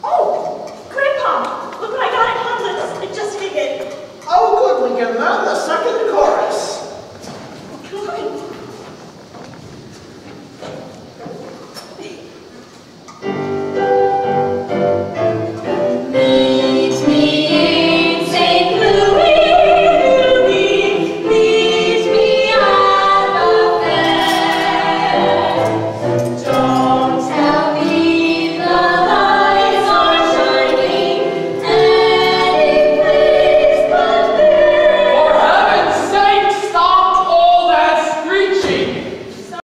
Oh, Grandpa, look what I got at Hamlet's. It just figured. Oh, good, we can learn the